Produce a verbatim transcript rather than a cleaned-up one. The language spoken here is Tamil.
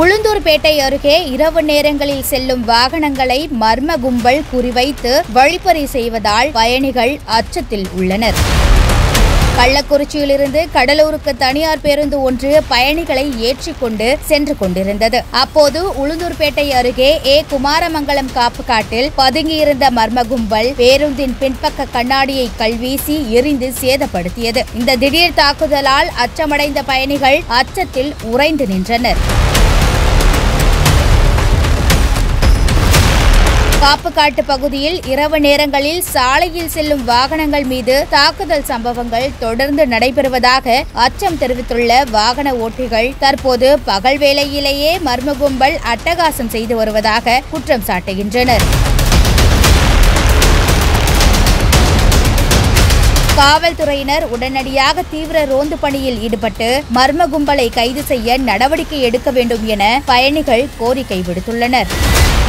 உளுந்தூர்பேட்டை அருகே இரவு நேரங்களில் செல்லும் வாகனங்களை மர்ம கும்பல் குறிவைத்து வழிப்பறி செய்வதால் பயணிகள் அச்சத்தில் உள்ளனர். கள்ளக்குறிச்சியிலிருந்து கடலூருக்கு தனியார் பேருந்து ஒன்று பயணிகளை ஏற்றிக்கொண்டு சென்று கொண்டிருந்தது. அப்போது உளுந்தூர்பேட்டை அருகே ஏ குமாரமங்கலம் காப்புக்காட்டில் பதுங்கியிருந்த மர்ம கும்பல் பேருந்தின் பின்பக்க கண்ணாடியை கல்வீசி எரிந்து சேதப்படுத்தியது. இந்த திடீர் தாக்குதலால் அச்சமடைந்த பயணிகள் அச்சத்தில் உறைந்து நின்றனர். காப்புக்காட்டு பகுதியில் இரவு நேரங்களில் சாலையில் செல்லும் வாகனங்கள் மீது தாக்குதல் சம்பவங்கள் தொடர்ந்து நடைபெறுவதாக அச்சம் தெரிவித்துள்ள வாகன ஓட்டிகள் தற்போது பகல் வேளையிலேயே மர்ம கும்பல் அட்டகாசம் செய்து வருவதாக குற்றம் சாட்டுகின்றனர். காவல்துறையினர் உடனடியாக தீவிர ரோந்து பணியில் ஈடுபட்டு மர்ம கும்பலை கைது செய்ய நடவடிக்கை எடுக்க வேண்டும் என பயணிகள் கோரிக்கை விடுத்துள்ளனர்.